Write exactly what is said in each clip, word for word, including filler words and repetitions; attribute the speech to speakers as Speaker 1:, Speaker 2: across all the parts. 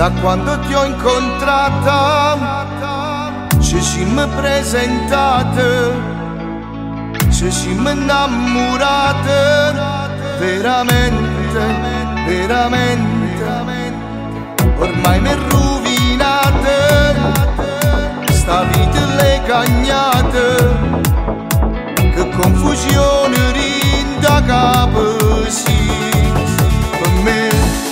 Speaker 1: Da quando ti ho incontrata ci siamo presentate, ci siamo innamorate, veramente, veramente. Ormai mi è rovinata, sta vita le cagnate, che confusione rinda capo, sì, per me.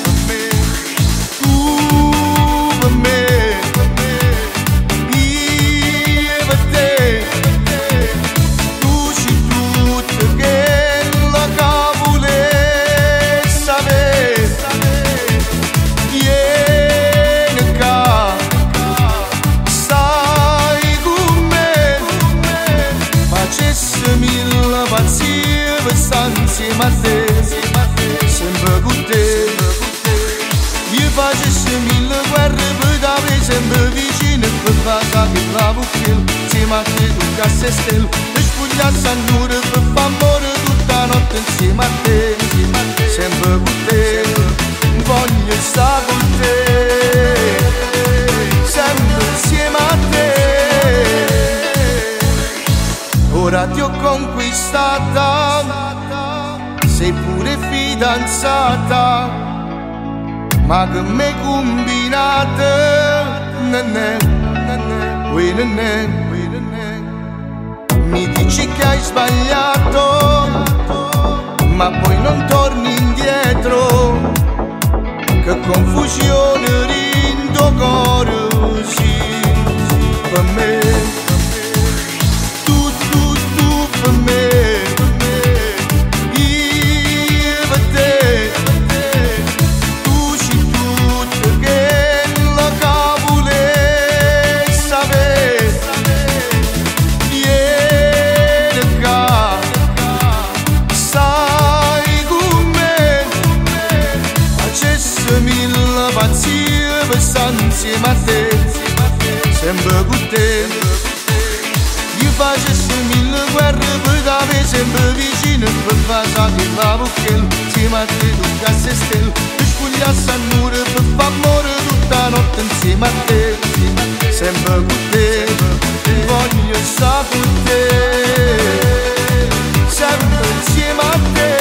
Speaker 1: Insieme a te, sempre con te. Io facessi mille guerre per t'avere sempre vicino, per fare che la bucchia insieme a te tutta a se stelle, e spugliarsi a nure per fare amore tutta la notte insieme a te, sempre con te. Voglio stare con te, sempre insieme a te. Ora ti ho conquistata, sei pure fidanzata, ma che m'hai combinata, nanè, nanè, ui nanè, ui nanè. Mi dici che hai sbagliato, ma poi non torni indietro, che confusione rindo cuore, sì, per me, tu, tu, tu per me. Insieme a te, sempre con te. Io facessi mille guerre per t'avere sempre vicino, per fare che la bucchia insieme a te tutta a se stelle, per spugliarsi a nure, per fare amore tutta la notte insieme a te, sempre con te. Voglio stare con te, sempre insieme a te.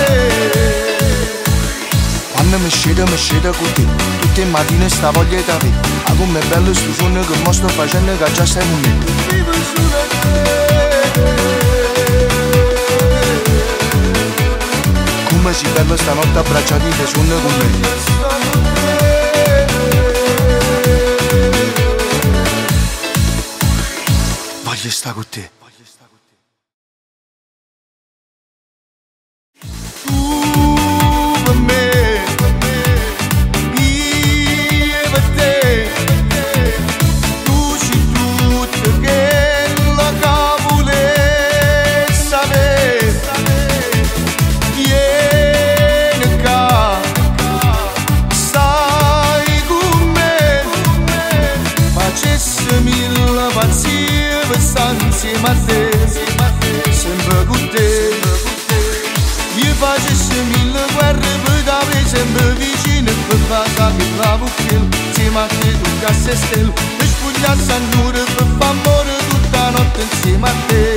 Speaker 1: Quando mi scende, mi scende con te, tutte le mattine sta voglia di te. Ah, come è bello sto sogno che mo sto facendo, che già stai con me. Vivo solo a te. Come si bello stanotte abbracciati te sogno con me. Voglio stare con te. Insieme a te, sempre con te. Io facessi mille guerre per t'avere sempre vicino, per fare che la bucchia insieme a te tutta a se stelle, per spugliarsi a nure, per fare amore tutta la notte insieme a te.